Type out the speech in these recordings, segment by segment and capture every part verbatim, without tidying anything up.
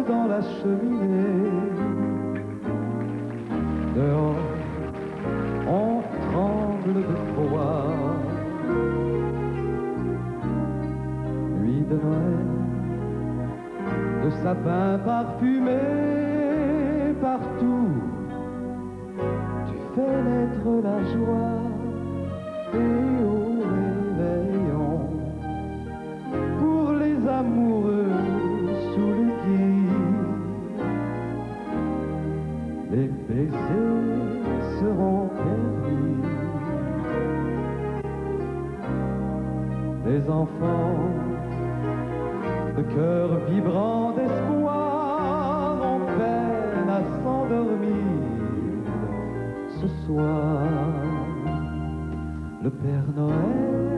dans la cheminée. Dehors, on tremble de froid. Nuit de Noël, de sapins parfumés partout, tu fais naître la joie. Et au réveillon, pour les amoureux sous le gui, les baisers seront permis. Les enfants, le cœur vibrant d'espoir, ont peine à s'endormir ce soir. Le Père Noël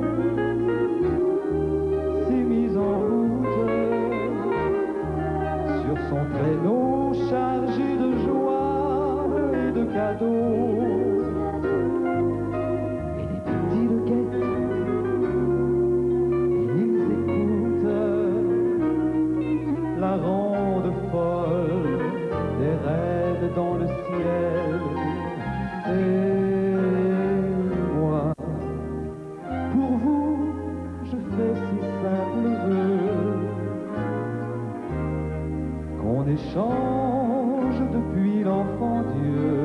s'est mis en route sur son traîneau chargé de joie et de cadeaux. Et les petits le guettent, ils écoutent la ronde folle des reines dans le ciel. Et pour vous, je fais si simple vœu qu'on échange depuis l'enfant Dieu.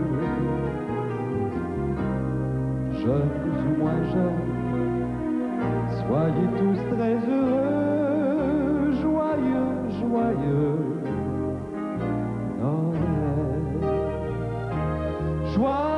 Jeunes ou moins jeunes, soyez tous très heureux, joyeux, joyeux Noël. Joyeux